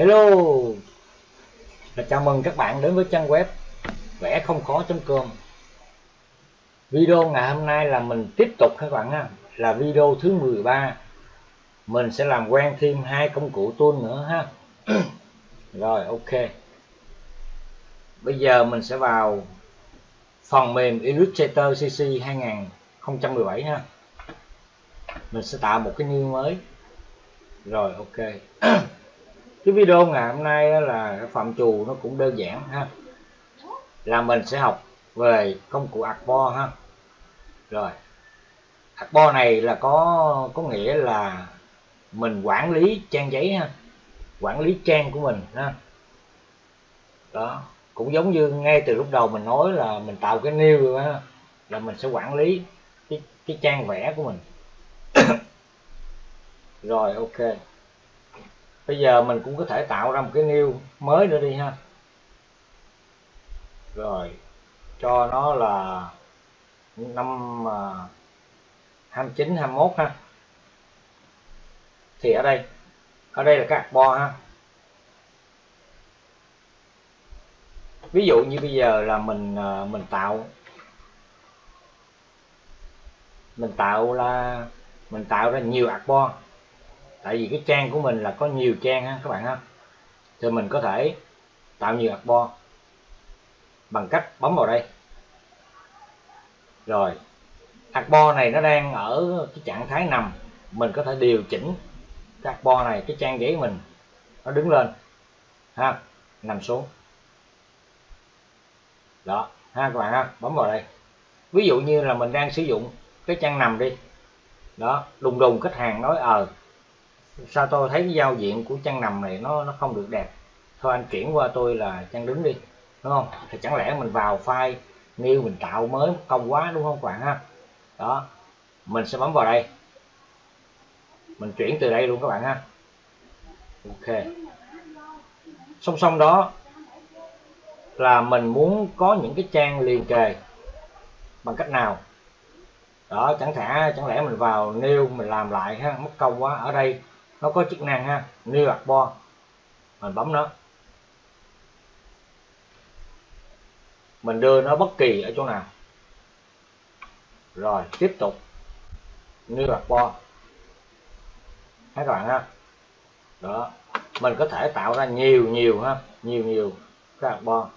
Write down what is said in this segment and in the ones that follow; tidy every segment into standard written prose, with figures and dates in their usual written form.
Hello, chào mừng các bạn đến với trang web vẽ không khó.com. Video ngày hôm nay là mình tiếp tục các bạn ha, là video thứ 13. Mình sẽ làm quen thêm 2 công cụ tool nữa ha. Rồi ok. Bây giờ mình sẽ vào phần mềm Illustrator CC 2017 ha. Mình sẽ tạo một cái new mới. Rồi ok. Cái video ngày hôm nay là phạm trù nó cũng đơn giản ha, là mình sẽ học về công cụ Artboard ha. Rồi Artboard này là có nghĩa là mình quản lý trang giấy ha, quản lý trang của mình ha. Đó cũng giống như ngay từ lúc đầu mình nói là mình tạo cái new ha, là mình sẽ quản lý cái trang vẽ của mình. Rồi ok, bây giờ mình cũng có thể tạo ra một cái new mới nữa đi ha. Rồi cho nó là năm 29 21 ha. Thì ở đây là cái Artboard ha. Ví dụ như bây giờ là mình tạo ra nhiều Artboard, tại vì cái trang của mình là có nhiều trang ha các bạn ha. Thì mình có thể tạo nhiều Artboard bằng cách bấm vào đây. Rồi Artboard này nó đang ở cái trạng thái nằm, mình có thể điều chỉnh cái Artboard này, cái trang giấy mình nó đứng lên ha, nằm xuống. Đó ha các bạn ha, bấm vào đây. Ví dụ như là mình đang sử dụng cái trang nằm đi. Đó, đùng đùng khách hàng nói sao tôi thấy cái giao diện của trang nằm này nó không được đẹp, thôi anh chuyển qua tôi là trang đứng đi, đúng không? Thì chẳng lẽ mình vào file new mình tạo mới công quá, đúng không các bạn ha? Đó, mình sẽ bấm vào đây, mình chuyển từ đây luôn các bạn ha. Ok, song song đó là mình muốn có những cái trang liền kề bằng cách nào đó. Chẳng lẽ mình vào new mình làm lại ha, mất công quá. Ở đây nó có chức năng ha, new Artboard, mình bấm nó, mình đưa nó bất kỳ ở chỗ nào. Rồi tiếp tục new Artboard các bạn ha. Đó, mình có thể tạo ra nhiều ha, nhiều cái Artboard.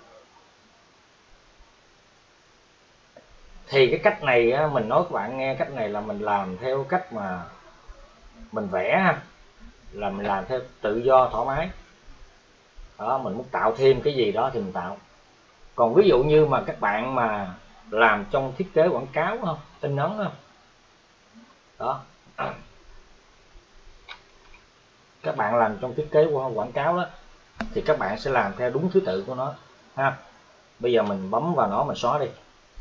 Thì cái cách này á, mình nói các bạn nghe, cách này là mình làm theo cách mà mình vẽ ha, là mình làm theo tự do thoải mái. Đó, mình muốn tạo thêm cái gì đó thì mình tạo. Còn ví dụ như mà các bạn mà làm trong thiết kế quảng cáo không, in ấn không, đó, các bạn làm trong thiết kế quảng cáo đó, thì các bạn sẽ làm theo đúng thứ tự của nó ha. Bây giờ mình bấm vào nó, mình xóa đi.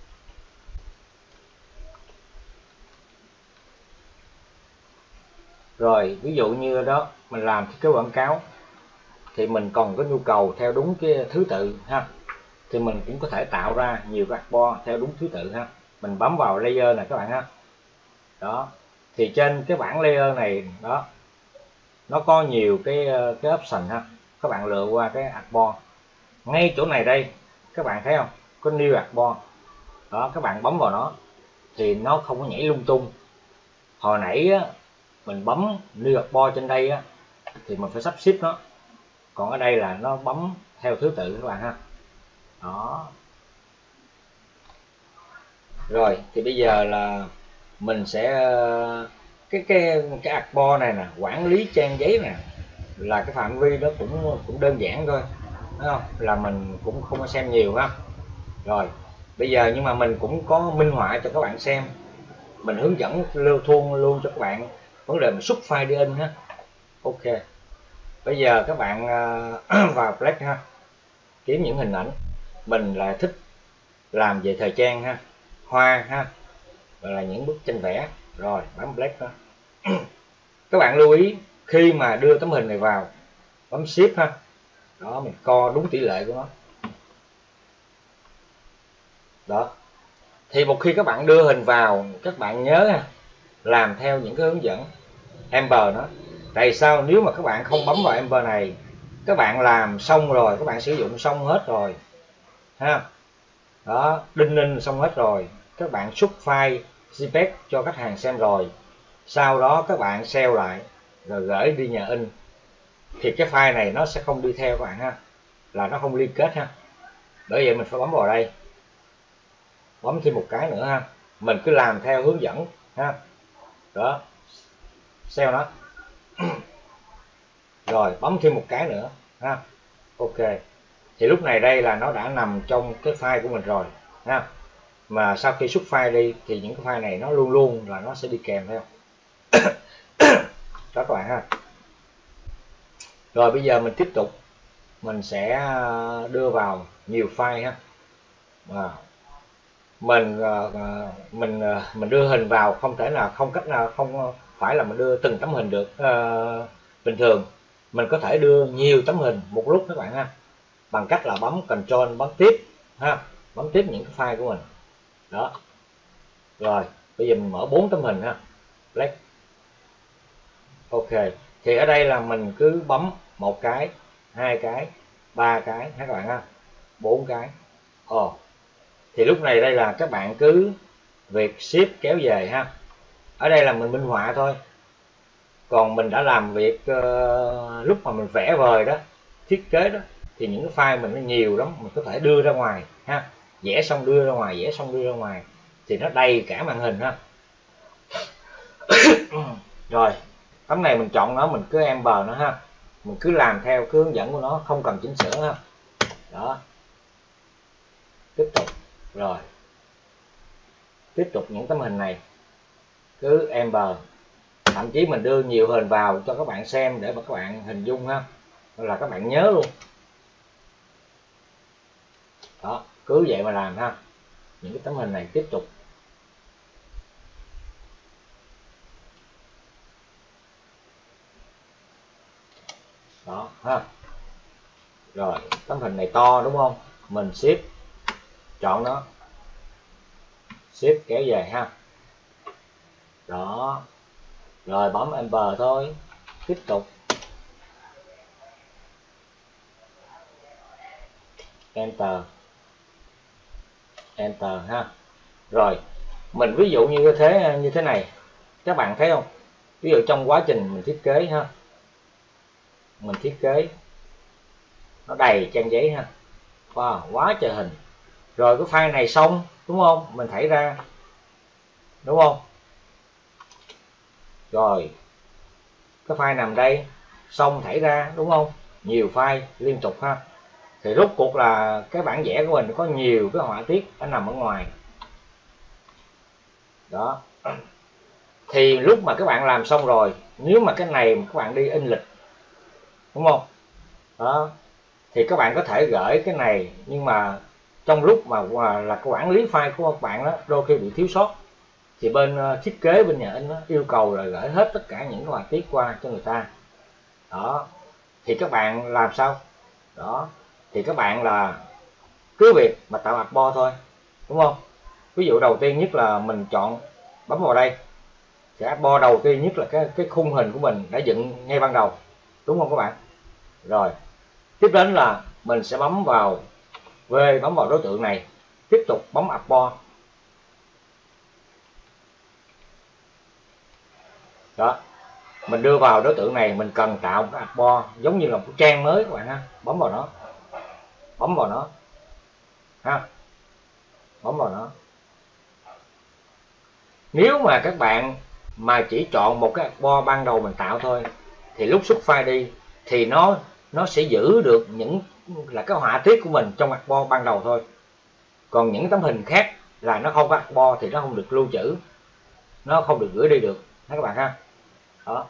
Rồi ví dụ như đó mình làm thiết kế quảng cáo thì mình còn có nhu cầu theo đúng cái thứ tự ha, thì mình cũng có thể tạo ra nhiều cái Artboard theo đúng thứ tự ha. Mình bấm vào layer này các bạn ha. Đó, thì trên cái bảng layer này đó, nó có nhiều cái option ha. Các bạn lựa qua cái Artboard, ngay chỗ này đây các bạn thấy không, có new Artboard đó. Các bạn bấm vào nó thì nó không có nhảy lung tung. Hồi nãy á, mình bấm new Artboard trên đây á, thì mình phải sắp xếp nó, còn ở đây là nó bấm theo thứ tự các bạn ha. Đó, rồi thì bây giờ là mình sẽ cái Artboard này nè, quản lý trang giấy nè, là cái phạm vi đó cũng đơn giản thôi, đúng không? Là mình cũng không có xem nhiều ha. Rồi bây giờ nhưng mà mình cũng có minh họa cho các bạn xem, mình hướng dẫn lưu thuôn luôn cho các bạn vấn đề mình xuất file đi in ha. Ok, bây giờ các bạn vào Flex ha, kiếm những hình ảnh mình là thích làm về thời trang ha, hoa ha, và là những bức tranh vẽ. Rồi bấm Flex đó. Các bạn lưu ý khi mà đưa tấm hình này vào, bấm Shift ha. Đó, mình co đúng tỷ lệ của nó. Đó, thì một khi các bạn đưa hình vào, các bạn nhớ làm theo những cái hướng dẫn Amber đó. Tại sao nếu mà các bạn không bấm vào Amber này, các bạn làm xong rồi, các bạn sử dụng xong hết rồi ha, đó, đinh ninh xong hết rồi, các bạn xuất file JPEG cho khách hàng xem rồi, sau đó các bạn save lại rồi gửi đi nhà in, thì cái file này nó sẽ không đi theo các bạn ha, là nó không liên kết ha. Bởi vậy mình phải bấm vào đây, bấm thêm một cái nữa ha, mình cứ làm theo hướng dẫn ha, đó, save nó rồi bấm thêm một cái nữa ha, ok, thì lúc này đây là nó đã nằm trong cái file của mình rồi ha. Mà sau khi xuất file đi thì những cái file này nó luôn luôn là nó sẽ đi kèm theo đó các bạn ha. Rồi bây giờ mình tiếp tục, mình sẽ đưa vào nhiều file ha. Mình đưa hình vào không thể nào, không cách nào, không phải là mình đưa từng tấm hình được. Bình thường mình có thể đưa nhiều tấm hình một lúc các bạn ha, bằng cách là bấm Ctrl bấm tiếp ha, bấm tiếp những cái file của mình đó. Rồi bây giờ mình mở 4 tấm hình ha, Black. Ok, thì ở đây là mình cứ bấm một cái, hai cái, ba cái các bạn ha, 4 cái. Thì lúc này đây là các bạn cứ việc ship kéo về ha. Ở đây là mình minh họa thôi, còn mình đã làm việc lúc mà mình vẽ vời đó, thiết kế đó, thì những cái file mình nó nhiều lắm, mình có thể đưa ra ngoài ha, vẽ xong đưa ra ngoài, vẽ xong đưa ra ngoài, thì nó đầy cả màn hình ha. Rồi tấm này mình chọn nó, mình cứ embed nó ha, mình cứ làm theo cái hướng dẫn của nó, không cần chỉnh sửa ha. Đó, tiếp tục. Rồi tiếp tục những tấm hình này cứ embed, thậm chí mình đưa nhiều hình vào cho các bạn xem để mà các bạn hình dung ha, là các bạn nhớ luôn. Đó, cứ vậy mà làm ha. Những cái tấm hình này tiếp tục. Đó ha. Rồi tấm hình này to đúng không, mình ship, chọn nó, ship kéo về ha. Đó, rồi bấm enter thôi, tiếp tục. Enter, enter ha. Rồi mình ví dụ như thế này, các bạn thấy không, ví dụ trong quá trình mình thiết kế ha, mình thiết kế nó đầy trang giấy ha, wow, quá trời hình. Rồi cái file này xong đúng không, mình thảy ra đúng không, rồi cái file nằm đây, xong thảy ra đúng không, nhiều file liên tục ha. Thì rốt cuộc là cái bản vẽ của mình có nhiều cái họa tiết nó nằm ở ngoài đó. Thì lúc mà các bạn làm xong rồi, nếu mà cái này các bạn đi in lịch đúng không đó, thì các bạn có thể gửi cái này, nhưng mà trong lúc mà là cái quản lý file của các bạn đó đôi khi bị thiếu sót, thì bên thiết kế bên nhà in đó, yêu cầu là gửi hết tất cả những cái họa tiết qua cho người ta đó. Thì các bạn làm sao đó, thì các bạn là cứ việc mà tạo export thôi đúng không. Ví dụ đầu tiên nhất là mình chọn, bấm vào đây thì export đầu tiên nhất là cái khung hình của mình đã dựng ngay ban đầu đúng không các bạn. Rồi tiếp đến là mình sẽ bấm vào bấm vào đối tượng này, tiếp tục bấm export đó. Mình đưa vào đối tượng này, mình cần tạo một cái export giống như là một trang mới các bạn ha, bấm vào nó, bấm vào nó ha, bấm vào nó. Nếu mà các bạn mà chỉ chọn một cái export ban đầu mình tạo thôi, thì lúc xuất file đi thì nó sẽ giữ được những là cái họa tiết của mình trong export ban đầu thôi, còn những tấm hình khác là nó không có export thì nó không được lưu trữ, nó không được gửi đi được ha các bạn ha. Đó.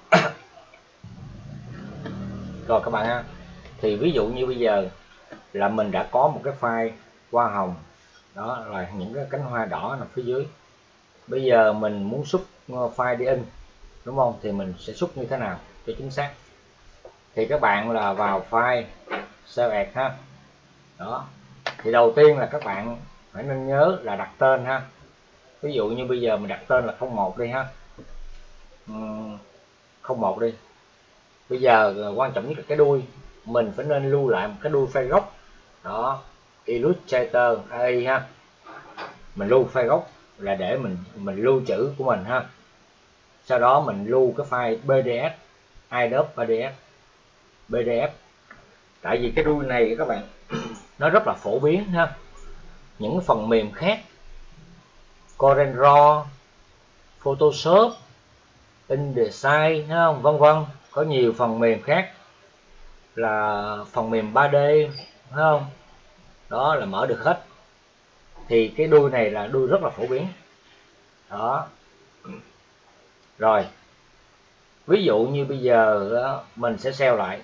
Rồi các bạn ha, thì ví dụ như bây giờ là mình đã có một cái file hoa hồng đó, là những cái cánh hoa đỏ nằm phía dưới. Bây giờ mình muốn xuất file đi in đúng không, thì mình sẽ xuất như thế nào cho chính xác, thì các bạn là vào file save as ha. Đó, thì đầu tiên là các bạn phải nên nhớ là đặt tên ha. Ví dụ như bây giờ mình đặt tên là 01 đi ha, 01 đi. Bây giờ quan trọng nhất là cái đuôi, mình phải nên lưu lại một cái đuôi file gốc. Đó, Illustrator AI ha, mình lưu file gốc là để mình lưu trữ của mình ha. Sau đó mình lưu cái file PDF, Adobe PDF. Tại vì cái đuôi này các bạn nó rất là phổ biến ha. Những phần mềm khác, CorelDRAW, Photoshop, InDesign, vân vân, có nhiều phần mềm khác là phần mềm 3D, thấy không? Đó là mở được hết. Thì cái đuôi này là đuôi rất là phổ biến. Đó. Rồi. Ví dụ như bây giờ đó, mình sẽ save lại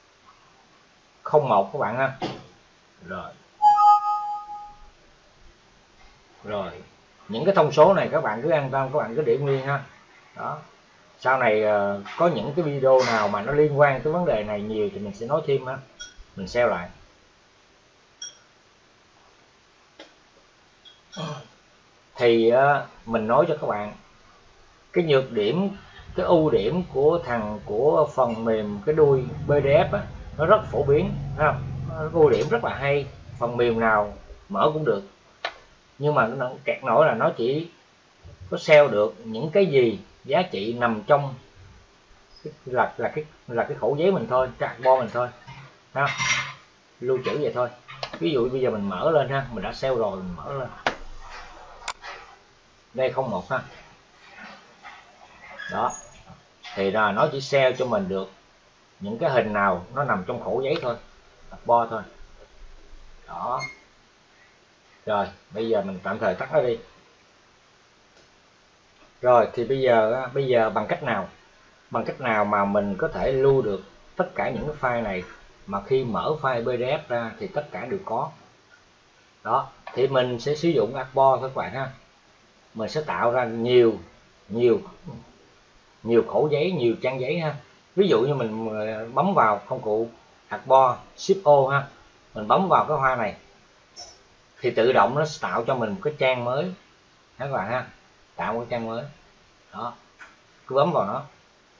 01 các bạn ha. Rồi. Rồi. Những cái thông số này các bạn cứ an tâm, các bạn cứ để nguyên ha. Đó. Sau này có những cái video nào mà nó liên quan tới vấn đề này nhiều thì mình sẽ nói thêm ha. Mình save lại. Thì mình nói cho các bạn cái nhược điểm, cái ưu điểm của phần mềm cái đuôi PDF á, nó rất phổ biến, thấy không? Ưu điểm rất là hay, phần mềm nào mở cũng được, nhưng mà nó kẹt nổi là nó chỉ có sell được những cái gì giá trị nằm trong là cái khẩu giấy mình thôi, cái carbon mình thôi ha, lưu trữ vậy thôi. Ví dụ bây giờ mình mở lên ha, mình đã sell rồi, mình mở lên đây 01 ha. Đó thì là nó chỉ sell cho mình được những cái hình nào nó nằm trong khổ giấy thôi, carbon thôi. Đó. Rồi bây giờ mình tạm thời tắt nó đi. Rồi thì bây giờ bằng cách nào mà mình có thể lưu được tất cả những cái file này mà khi mở file PDF ra thì tất cả đều có. Đó thì mình sẽ sử dụng Artboard các bạn ha. Mình sẽ tạo ra nhiều khổ giấy, nhiều trang giấy ha. Ví dụ như mình bấm vào công cụ Artboard Shift O ha, mình bấm vào cái hoa này thì tự động nó sẽ tạo cho mình một cái trang mới các bạn ha, tạo một cái trang mới. Đó, cứ bấm vào nó.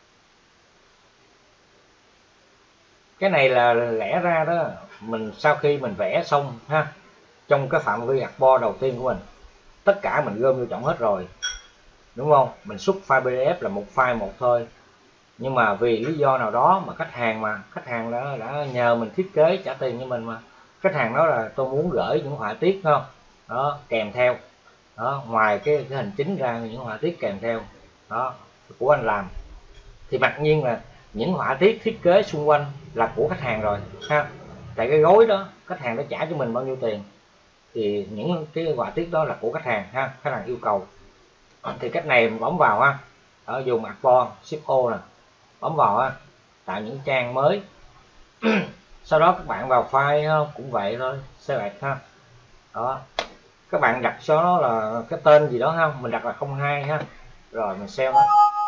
Cái này là lẽ ra đó, mình sau khi mình vẽ xong ha, trong cái phạm vi Artboard đầu tiên của mình, tất cả mình gom vô trọng hết rồi, đúng không? Mình xuất file PDF là một file một thôi, nhưng mà vì lý do nào đó mà khách hàng đã nhờ mình thiết kế trả tiền cho mình, mà khách hàng nói là tôi muốn gửi những họa tiết, không đó kèm theo đó, ngoài cái hình chính ra, những họa tiết kèm theo đó của anh làm, thì mặc nhiên là những họa tiết thiết kế xung quanh là của khách hàng rồi ha. Tại cái gói đó khách hàng đã trả cho mình bao nhiêu tiền thì những cái họa tiết đó là của khách hàng ha, khách hàng yêu cầu. Thì cách này mình bấm vào ha, ở dùng Artboard Shift O nè, bấm vào ha, tạo những trang mới. Sau đó các bạn vào file cũng vậy thôi, select ha. Đó, các bạn đặt cho nó là cái tên gì đó ha, mình đặt là 02 ha, rồi mình save nó.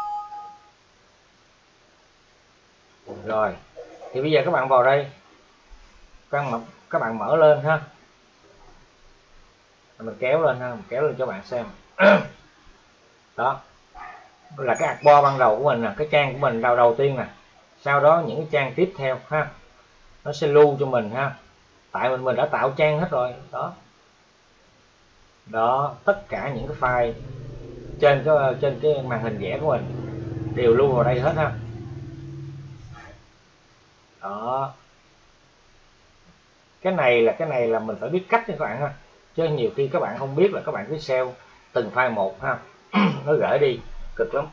Rồi thì bây giờ các bạn vào đây, các bạn mở lên ha, mình kéo lên ha, mình kéo lên cho bạn xem. Đó là cái Artboard ban đầu của mình nè, cái trang của mình đầu tiên nè. Sau đó những cái trang tiếp theo ha, nó sẽ lưu cho mình ha, tại mình đã tạo trang hết rồi. Đó, đó tất cả những cái file trên cái màn hình vẽ của mình đều lưu vào đây hết ha. Đó, cái này là mình phải biết cách các bạn ha, chứ nhiều khi các bạn không biết là các bạn cứ sell từng file một ha. Nó gửi đi cực lắm.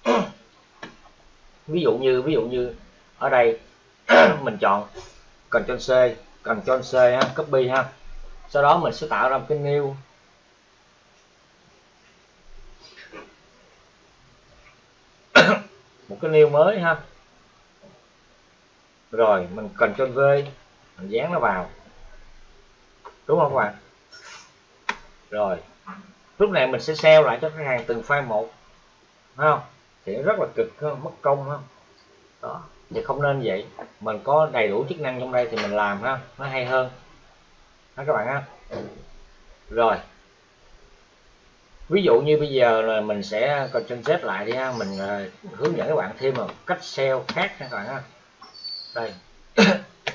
ví dụ như ở đây mình chọn Ctrl C ha, copy ha. Sau đó mình sẽ tạo ra một cái new, mới ha. Rồi mình Ctrl V, mình dán nó vào, đúng không các bạn? Rồi lúc này mình sẽ sell lại cho khách hàng từng file một, thấy không? Thì rất là cực, mất công ha. Đó thì không nên vậy, mình có đầy đủ chức năng trong đây thì mình làm ha, nó hay hơn đó các bạn ha. Rồi ví dụ như bây giờ là mình sẽ Ctrl Z lại đi ha, mình hướng dẫn các bạn thêm một cách sell khác các bạn ha. Đây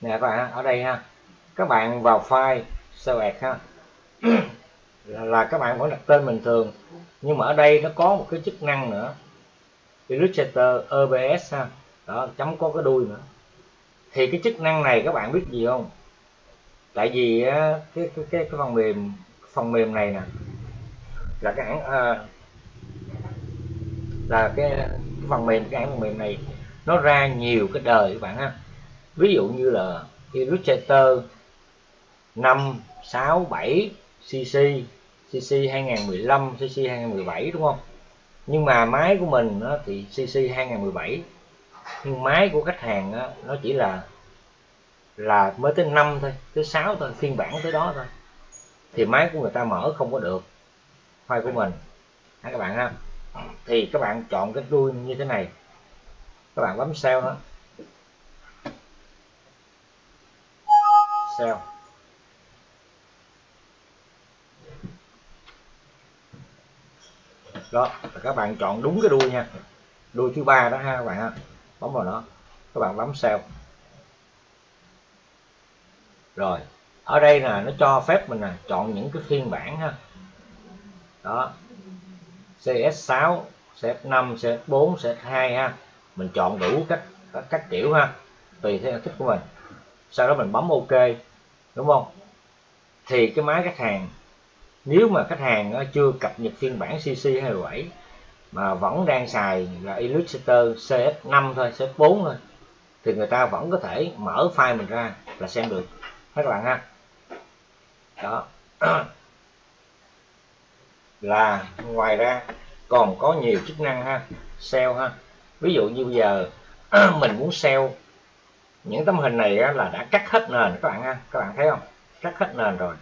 nè các bạn ở đây ha, các bạn vào file select ha là các bạn vẫn đặt tên bình thường, nhưng mà ở đây nó có một cái chức năng nữa, Illustrator OBS ha, đó chấm có cái đuôi nữa. Thì cái chức năng này các bạn biết gì không? Tại vì cái phần mềm này nè là cái hãng là cái phần mềm này nó ra nhiều cái đời các bạn ha. Ví dụ như là Illustrator 5, 6, 7, CC 2015, CC 2017 đúng không? Nhưng mà máy của mình thì CC 2017, nhưng máy của khách hàng nó chỉ là mới tới 5 thôi, tới 6 thôi, phiên bản tới đó thôi, thì máy của người ta mở không có được file của mình các bạn ha. Thì các bạn chọn cái đuôi như thế này, các bạn bấm save nó, save đó, các bạn chọn đúng cái đuôi nha, đuôi thứ ba đó ha các bạn ha, bấm vào nó, các bạn bấm save. Rồi ở đây là nó cho phép mình chọn những cái phiên bản ha, đó CS6, CS5, CS4, CS2 ha, mình chọn đủ các kiểu ha, tùy theo thích của mình. Sau đó mình bấm OK đúng không? Thì cái máy khách hàng, nếu mà khách hàng chưa cập nhật phiên bản CC 27 mà vẫn đang xài là Illustrator CS5 thôi, CS4 thôi, thì người ta vẫn có thể mở file mình ra là xem được các bạn ha. Đó là ngoài ra còn có nhiều chức năng ha, sale ha. Ví dụ như bây giờ mình muốn sale những tấm hình này là đã cắt hết nền các bạn ha, các bạn thấy không, cắt hết nền rồi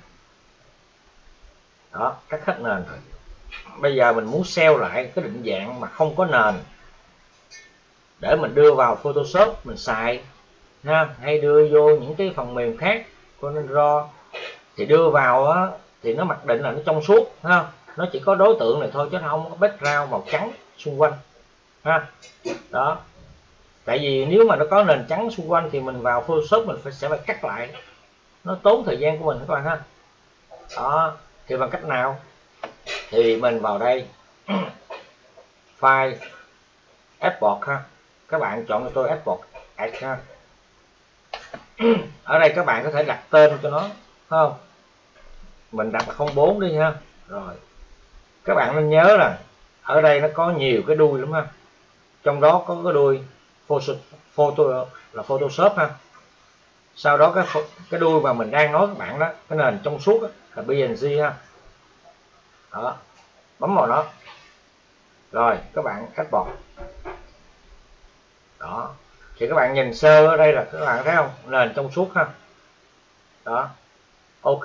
đó, cắt hết nền rồi. Bây giờ mình muốn sale lại cái định dạng mà không có nền để mình đưa vào Photoshop mình xài ha, hay đưa vô những cái phần mềm khác của Raw, thì đưa vào thì nó mặc định là nó trong suốt ha, nó chỉ có đối tượng này thôi chứ không có background màu trắng xung quanh ha. Đó, tại vì nếu mà nó có nền trắng xung quanh thì mình vào Photoshop mình sẽ phải cắt lại, nó tốn thời gian của mình các bạn ha. Đó, thì bằng cách nào? Thì mình vào đây file export ha, các bạn chọn cho tôi export ha. Ở đây các bạn có thể đặt tên cho nó không, mình đặt là 04 đi ha. Rồi các bạn nên nhớ là ở đây nó có nhiều cái đuôi lắm ha, trong đó có cái đuôi Photoshop ha. Sau đó cái đuôi mà mình đang nói các bạn đó, cái nền trong suốt đó, là PNG ha. Đó, bấm vào nó rồi các bạn export. Đó thì các bạn nhìn sơ ở đây là các bạn thấy không, nền trong suốt ha. Đó, OK.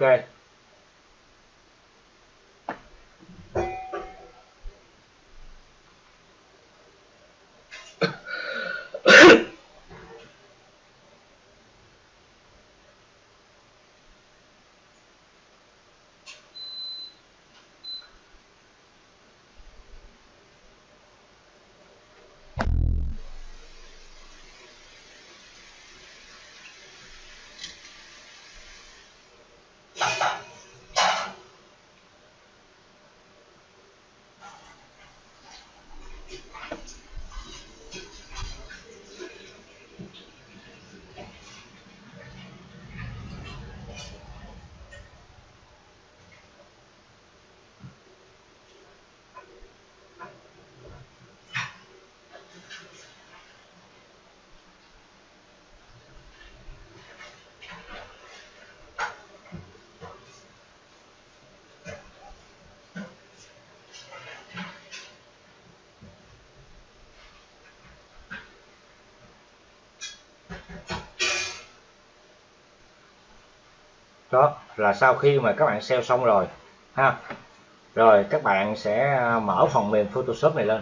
Đó là sau khi mà các bạn save xong rồi ha, rồi các bạn sẽ mở phần mềm Photoshop này lên,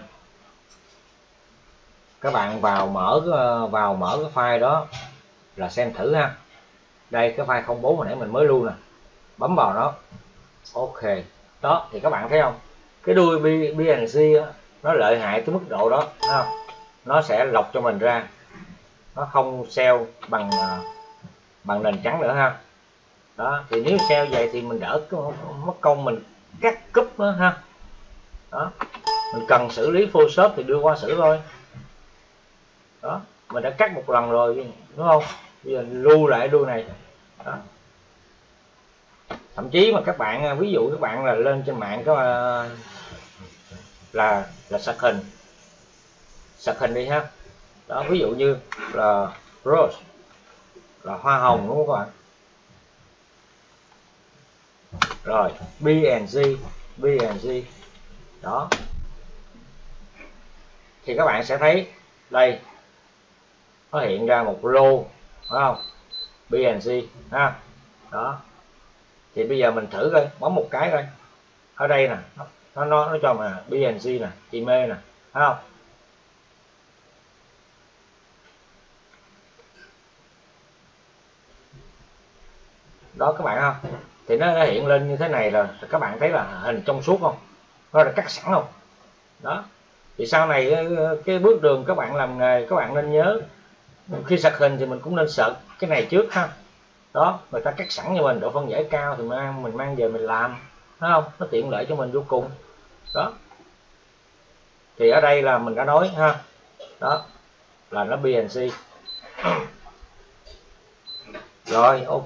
các bạn vào mở cái file đó là xem thử ha. Đây cái file 04 hồi nãy mình mới lưu nè, bấm vào nó OK. Đó thì các bạn thấy không, cái đuôi PNG nó lợi hại tới mức độ đó không? Nó sẽ lọc cho mình ra, nó không sale bằng bằng nền trắng nữa ha. Đó thì nếu SEO vậy thì mình đỡ mất công mình cắt cúp nữa ha. Đó mình cần xử lý Photoshop thì đưa qua xử thôi. Đó mình đã cắt một lần rồi đúng không, bây giờ lưu lại đuôi này. Đó. Thậm chí mà các bạn ví dụ các bạn là lên trên mạng có là sạc hình đi ha. Đó ví dụ như là rose là hoa hồng đúng không các bạn, rồi B&G đó thì các bạn sẽ thấy đây nó hiện ra một lô phải không, B&G ha. Đó thì bây giờ mình thử coi, bấm một cái coi ở đây nè, nó cho mà B&G nè, email nè, thấy không. Đó các bạn không, thì nó hiện lên như thế này rồi, các bạn thấy là hình trong suốt không, nó là cắt sẵn không. Đó thì sau này cái bước đường các bạn làm nghề các bạn nên nhớ khi sạc hình thì mình cũng nên search cái này trước ha. Đó người ta cắt sẵn cho mình độ phân giải cao thì mình mang về mình làm, thấy không, nó tiện lợi cho mình vô cùng. Đó thì ở đây là mình đã nói ha, đó là nó B&C rồi ok.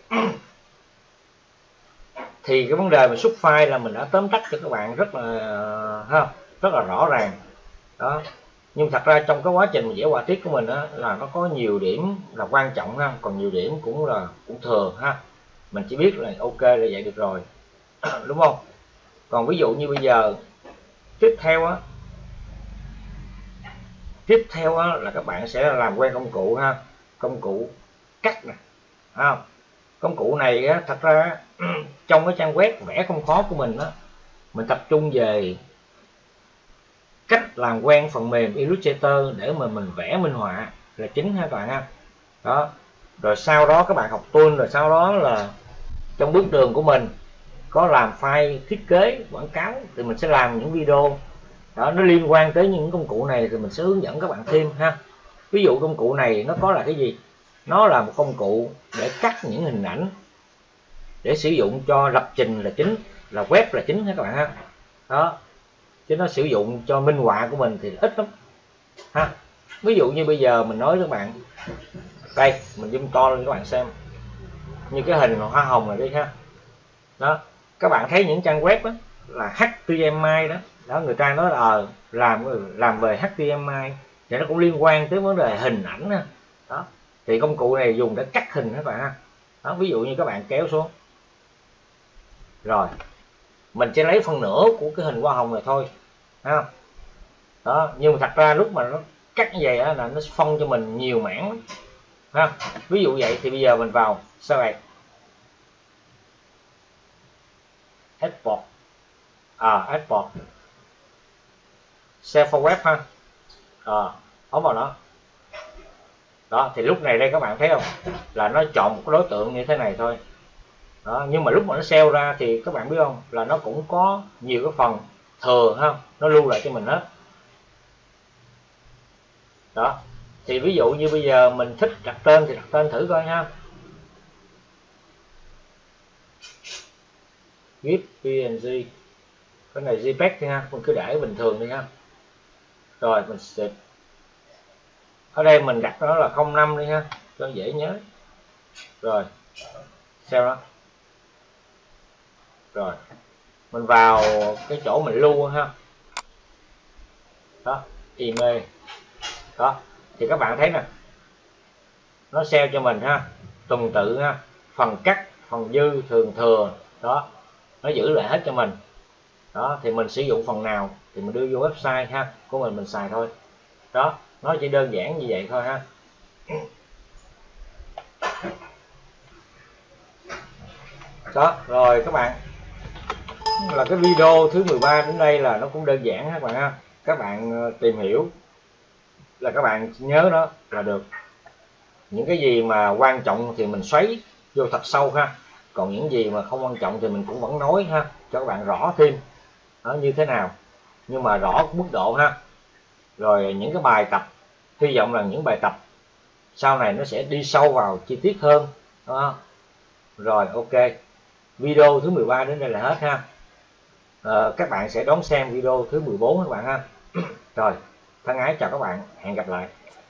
Thì cái vấn đề mà xuất file là mình đã tóm tắt cho các bạn rất là rõ ràng. Đó nhưng thật ra trong cái quá trình vẽ họa tiết của mình á, là nó có nhiều điểm là quan trọng ha, còn nhiều điểm cũng thừa ha. Mình chỉ biết là ok là vậy được rồi đúng không. Còn ví dụ như bây giờ tiếp theo á là các bạn sẽ làm quen công cụ ha, công cụ cắt nè, không, công cụ này á, thật ra trong cái trang web vẽ không khó của mình á, mình tập trung về cách làm quen phần mềm Illustrator để mà mình vẽ minh họa là chính ha các bạn ha. Đó rồi sau đó các bạn học tool, rồi sau đó là trong bước đường của mình có làm file thiết kế quảng cáo thì mình sẽ làm những video đó nó liên quan tới những công cụ này thì mình sẽ hướng dẫn các bạn thêm ha. Ví dụ công cụ này nó có là cái gì, nó là một công cụ để cắt những hình ảnh để sử dụng cho lập trình là chính, là web là chính ha các bạn ha. Đó chứ nó sử dụng cho minh họa của mình thì ít lắm ha. Ví dụ như bây giờ mình nói với các bạn đây, mình zoom to lên các bạn xem như cái hình hoa hồng này đi ha. Đó các bạn thấy những trang web đó là HTML đó, đó người ta nói là làm về HTML thì nó cũng liên quan tới vấn đề hình ảnh ha. Đó thì công cụ này dùng để cắt hình các bạn ha. Đó ví dụ như các bạn kéo xuống rồi mình sẽ lấy phần nửa của cái hình hoa hồng này thôi ha. Đó nhưng mà thật ra lúc mà nó cắt như vậy á, là nó phân cho mình nhiều mảng ha. Ví dụ vậy thì bây giờ mình vào sao vậy, export export save for web ha. Ấn vào đó. Đó thì lúc này đây các bạn thấy không là nó chọn một cái đối tượng như thế này thôi. Đó nhưng mà lúc mà nó sale ra thì các bạn biết không là nó cũng có nhiều cái phần thừa ha, nó lưu lại cho mình hết. Đó thì ví dụ như bây giờ mình thích đặt tên thì đặt tên thử coi ha, gif png, cái này jpeg đi ha, mình cứ để bình thường đi ha. Rồi mình sẽ ở đây mình đặt nó là 05 đi ha cho dễ nhớ. Rồi sao đó, rồi mình vào cái chỗ mình lưu ha. Đó email. Đó thì các bạn thấy nè, nó sale cho mình ha, tuần tự ha, phần cắt, phần dư, thường thừa. Đó nó giữ lại hết cho mình. Đó thì mình sử dụng phần nào thì mình đưa vô website ha của mình xài thôi. Đó nó chỉ đơn giản như vậy thôi ha. Đó rồi các bạn, là cái video thứ 13 đến đây là nó cũng đơn giản các bạn ha. Các bạn tìm hiểu là các bạn nhớ đó là được. Những cái gì mà quan trọng thì mình xoáy vô thật sâu ha, còn những gì mà không quan trọng thì mình cũng vẫn nói ha cho các bạn rõ thêm nó như thế nào, nhưng mà rõ mức độ ha. Rồi những cái bài tập, hy vọng là những bài tập sau này nó sẽ đi sâu vào chi tiết hơn đó. Rồi ok, video thứ 13 đến đây là hết ha. Các bạn sẽ đón xem video thứ 14 các bạn ha. Rồi thân ái chào các bạn, hẹn gặp lại.